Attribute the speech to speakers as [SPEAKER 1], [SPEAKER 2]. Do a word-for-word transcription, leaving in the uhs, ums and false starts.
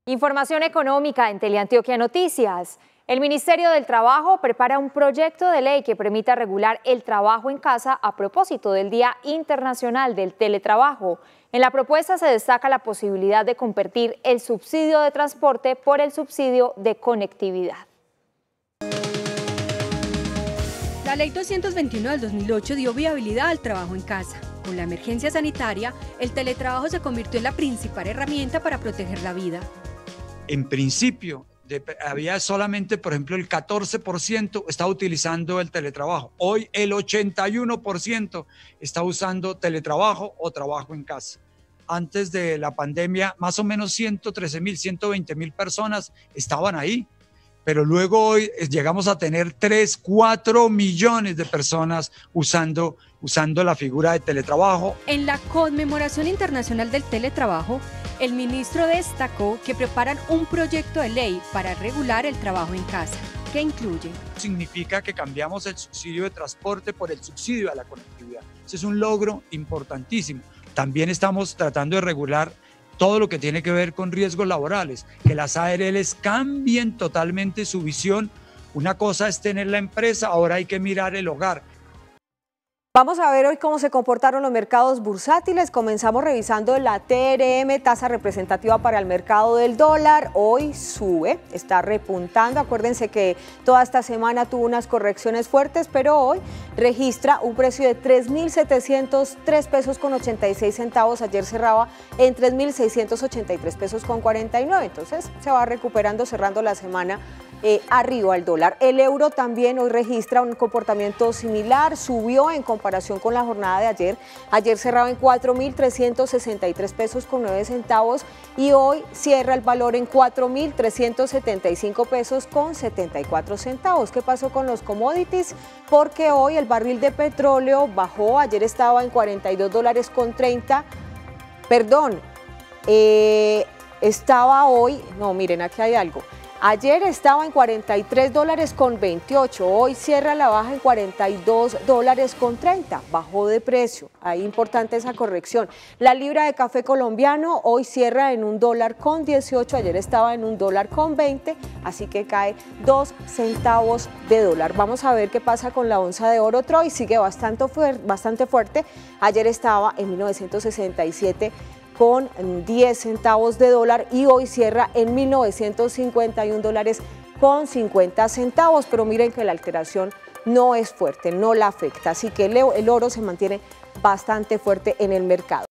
[SPEAKER 1] Información económica en Teleantioquia Noticias. El Ministerio del Trabajo prepara un proyecto de ley que permita regular el trabajo en casa a propósito del Día Internacional del Teletrabajo. En la propuesta se destaca la posibilidad de convertir el subsidio de transporte por el subsidio de conectividad.
[SPEAKER 2] La Ley doscientos veintiuno del dos mil ocho dio viabilidad al trabajo en casa. Con la emergencia sanitaria, el teletrabajo se convirtió en la principal herramienta para proteger la vida.
[SPEAKER 3] En principio, de, había solamente, por ejemplo, el catorce por ciento estaba utilizando el teletrabajo. Hoy el ochenta y uno por ciento está usando teletrabajo o trabajo en casa. Antes de la pandemia, más o menos ciento trece mil, ciento veinte mil personas estaban ahí. Pero luego hoy llegamos a tener tres, cuatro millones de personas usando, usando la figura de teletrabajo.
[SPEAKER 2] En la conmemoración internacional del teletrabajo, el ministro destacó que preparan un proyecto de ley para regular el trabajo en casa. ¿Qué incluye?
[SPEAKER 3] Significa que cambiamos el subsidio de transporte por el subsidio a la conectividad. Ese es un logro importantísimo. También estamos tratando de regular todo lo que tiene que ver con riesgos laborales, que las A R Ls cambien totalmente su visión. Una cosa es tener la empresa, ahora hay que mirar el hogar.
[SPEAKER 4] Vamos a ver hoy cómo se comportaron los mercados bursátiles. Comenzamos revisando la T R M, tasa representativa para el mercado del dólar. Hoy sube, está repuntando. Acuérdense que toda esta semana tuvo unas correcciones fuertes, pero hoy registra un precio de tres mil setecientos tres pesos con ochenta y seis centavos. Ayer cerraba en tres mil seiscientos ochenta y tres pesos con cuarenta y nueve. Entonces se va recuperando, cerrando la semana eh, arriba el dólar. El euro también hoy registra un comportamiento similar, subió en comparación con la jornada de ayer. Ayer cerraba en cuatro mil trescientos sesenta y tres pesos con nueve centavos y hoy cierra el valor en cuatro mil trescientos setenta y cinco pesos con setenta y cuatro centavos. ¿Qué pasó con los commodities? Porque hoy el barril de petróleo bajó, ayer estaba en cuarenta y dos dólares con treinta, perdón, eh, estaba hoy, no miren aquí hay algo. Ayer estaba en cuarenta y tres dólares con veintiocho, hoy cierra la baja en cuarenta y dos dólares con treinta, bajó de precio, ahí importante esa corrección. La libra de café colombiano hoy cierra en un dólar con dieciocho, ayer estaba en un dólar con veinte, así que cae dos centavos de dólar. Vamos a ver qué pasa con la onza de oro Troy, sigue bastante, fuer bastante fuerte, ayer estaba en mil novecientos sesenta y siete con diez centavos de dólar y hoy cierra en mil novecientos cincuenta y un dólares con cincuenta centavos, pero miren que la alteración no es fuerte, no la afecta, así que el oro se mantiene bastante fuerte en el mercado.